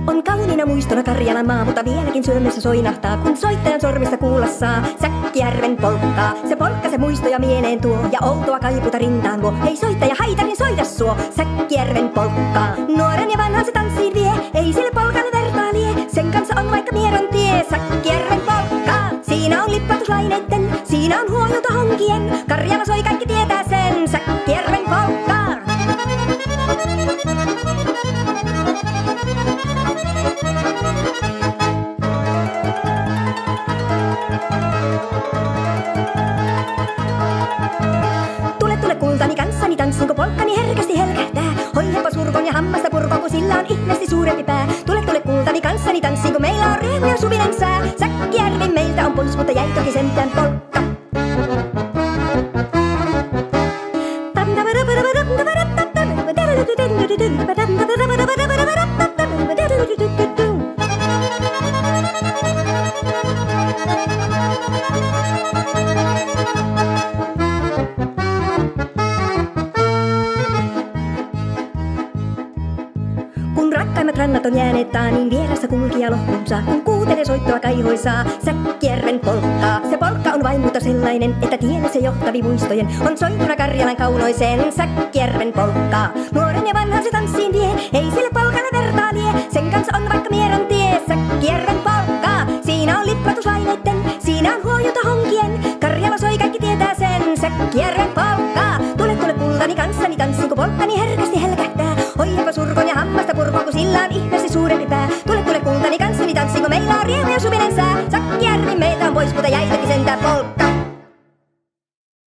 On kauniina muistona Karjalan maa, mutta vieläkin sydämessä soinahtaa, kun soittajan sormista kuulla saa Säkkijärven polkkaa. Se polkka se muistoja mieleen tuo, ja outoa kaiputa rintaan luo. Hei soittaja, haitarin soita suo, Säkkijärven polkkaa. Nuoren ja vanhan se tanssiin vie, ei sille polkalle vertaa lie. Sen kanssa on vaikka mieron tie, Säkkijärven polkkaa. Siinä on lippatuslaineitten, siinä on huojuta honkien. Karjala soi, kaikki tietää sen, Säkkijärven polkkaa. Tule kultani kanssani tanssin, kun polkkani herkästi helkähtää. Hoihepa surkon ja hammasta purkon, kun sillä on ihmeesti suurempi pää. Tule kultani kanssani tanssin, kun meillä on riemu ja suvinen sää. Säkkijärvi meiltä on pois, mutta jäi toki sentään polkka. Kun rakkaimmat rannat on jääneet taaniin, vieressä kulkija lohkunsa, kun kuuntelee soittoa kaihoisaa Säkkijärven polkkaa. Se polkka on vain muuta sellainen, että tielle se johtavi muistojen on soituna Karjalan kaunoiseen Säkkijärven polkkaa. Nuoren ja vanhan se tanssiin vie, ei sille polkalle vertaa lie. Sen kanssa on vaikka mieron tie, Säkkijärven polkkaa. Siinä on lippatuslaineitten, siinä on huojuta honkien. Karjala soi, kaikki tietää sen, Säkkijärven polkkaa. Tule kultani kanssani tanssin, kun polkkani herkästi helkähtää. Hoihepa surkon ja hammasta purkon, kun sillä on ihmeesti suurempi pää. Tule kultani kanssani tanssin, kun meillä on riemu ja suvinen sää. Säkkijärvi meiltä on pois, mutta jäi toki sentään polkka.